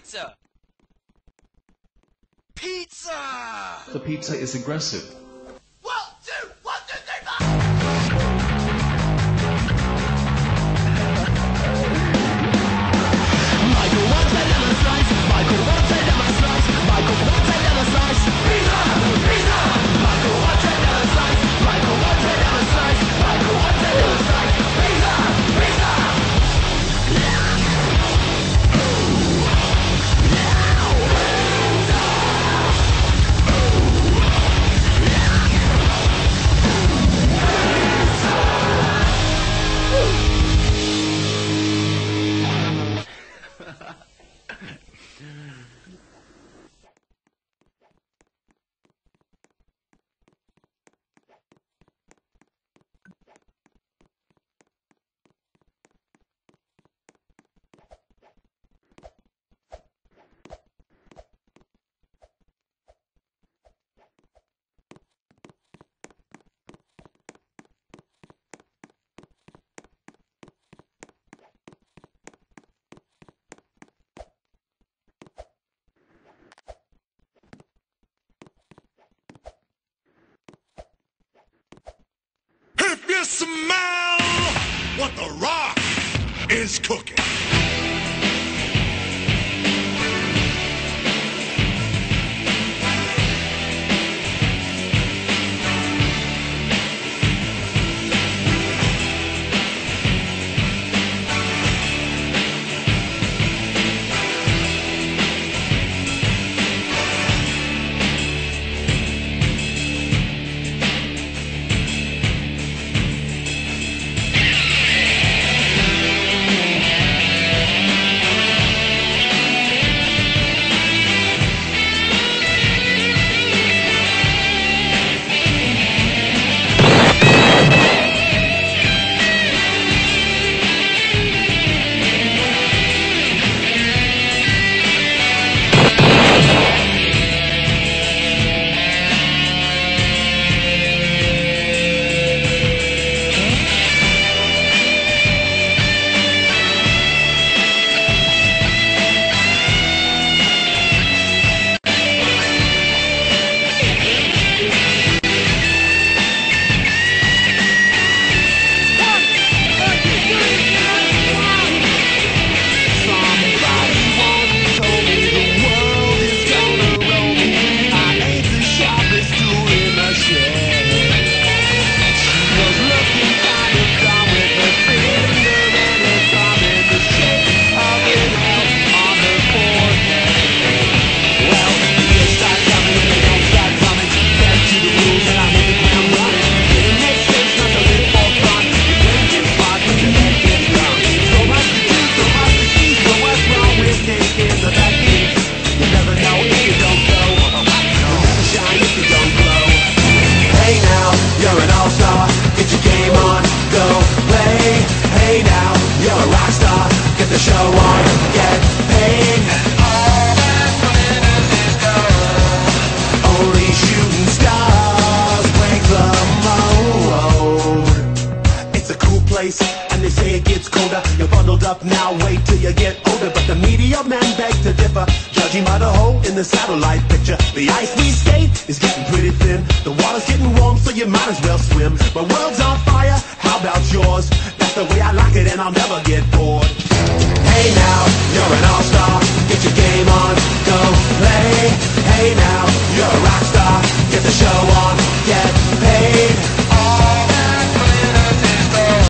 Pizza! Pizza! The pizza is aggressive. 1, 2, 1, 2, 3, 4! Michael wants a lemon slice. Michael wants a lemon slice. Michael wants a lemon slice. Pizza! Pizza! Michael wants a lemon slice. Michael wants a lemon slice. Michael wants a lemon slice. Pizza! Pizza! If you smell what the Rock is cooking. And they say it gets colder. You're bundled up now, wait till you get older. But the media men beg to differ, judging by the hole in the satellite picture. The ice we skate is getting pretty thin. The water's getting warm, so you might as well swim. But